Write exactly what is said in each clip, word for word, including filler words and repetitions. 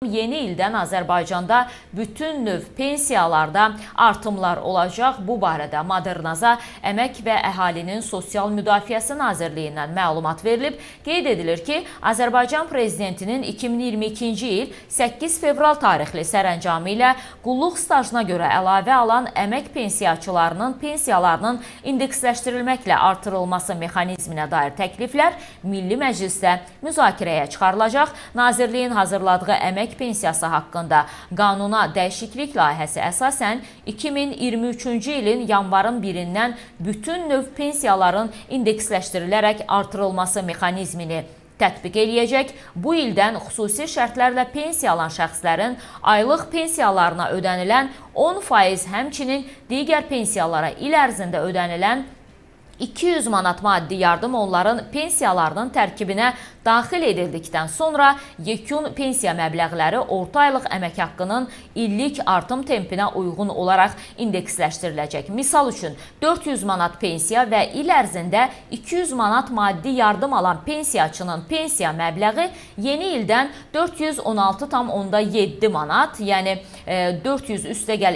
Yeni ildən Azərbaycanda bütün növ pensiyalarda artımlar olacaq. Bu barədə Modernaza Əmək və Əhalinin Sosial Müdafiəsi Nazirliyindən məlumat verilib. Qeyd edilir ki, Azərbaycan Prezidentinin iki min iyirmi ikinci il səkkiz fevral tarixli sərəncamı ilə qulluq stajına görə əlavə alan əmək pensiyaçılarının pensiyalarının indeksləşdirilməklə artırılması mexanizminə dair təkliflər Milli Məclisdə müzakirəyə çıxarılacaq. Nazirliyin hazırladığı əmək pensiyası haqqında qanuna dəyişiklik layihəsi əsasən iki min iyirmi üçüncü ilin yanvarın birindən bütün növ pensiyaların indeksləşdirilərək artırılması mexanizmini tətbiq eləyəcək. Bu ildən xüsusi şərtlərlə pensiya alan şəxslərin aylıq pensiyalarına ödənilən on faiz, həmçinin digər pensiyalara il ərzində ödənilən iki yüz manat maddi yardım onların pensiyalarının tərkibinə daxil edildikdən sonra yekun pensiya məbləğləri orta aylıq əmək haqqının illik artım tempinə uyğun olaraq indeksləşdiriləcək. Misal üçün, dörd yüz manat pensiya və il ərzində iki yüz manat maddi yardım alan pensiyaçının pensiya məbləği yeni ildən dörd yüz on altı tam onda yeddi manat, yəni dörd yüz üstə gəl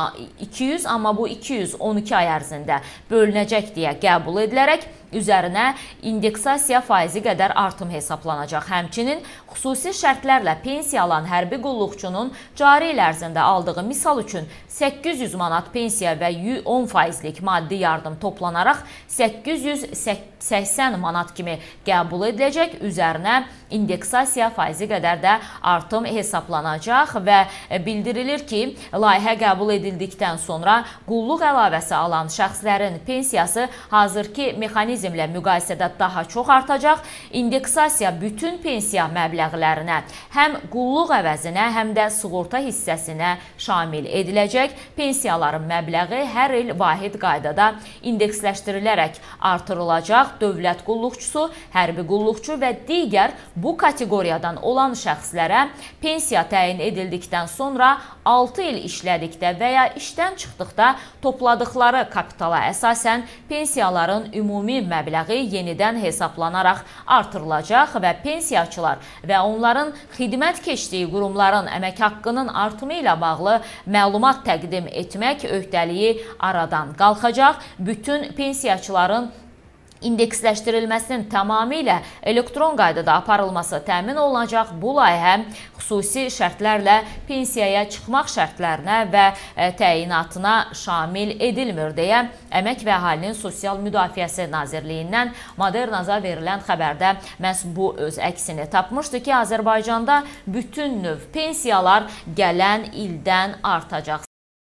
iki yüz, amma bu iki yüz on iki ay ərzində bölünəcək deyə qəbul edilərək üzərinə indeksasiya faizi qədər artım hesablanacaq. Həmçinin xüsusi şərtlərlə pensiya alan hərbi qulluqçunun cari il ərzində aldığı misal üçün səkkiz yüz manat pensiya və on faizlik maddi yardım toplanaraq səkkiz yüz səksən manat kimi qəbul ediləcək. Üzərinə indeksasiya faizi qədər də artım hesablanacaq və bildirilir ki, layihə qəbul edildikdən sonra qulluq əlavəsi alan şəxslərin pensiyası hazırki mexanizmlə müqayisədə daha çox artacaq. İndeksasiya bütün pensiya məbləğlərinə, həm qulluq əvəzinə, həm də sığorta hissəsinə şamil ediləcək. Pensiyaların məbləği hər il vahid qaydada indeksləşdirilərək artırılacaq. Dövlət qulluqçusu, hərbi qulluqçu və digər bu kateqoriyadan olan şəxslərə pensiya təyin edildikdən sonra altı il işlədikdə və ya işdən çıxdıqda topladıqları kapitala əsasən pensiyaların ümumi məbləği yenidən hesablanaraq artırılacaq və pensiyaçılar və onların xidmət keçdiyi qurumların əmək haqqının artımı ilə bağlı məlumat təqdim etmək öhdəliyi aradan qalxacaq. Bütün pensiyaçıların indeksləşdirilməsinin tamamilə elektron qaydada aparılması təmin olunacaq. Bu layihə xüsusi şərtlərlə pensiyaya çıxmaq şərtlərinə və təyinatına şamil edilmir deyə Əmək və Əhalinin Sosial Müdafiəsi Nazirliyindən Modernaza verilən xəbərdə məhz bu öz əksini tapmışdı ki, Azərbaycanda bütün növ pensiyalar gələn ildən artacaq.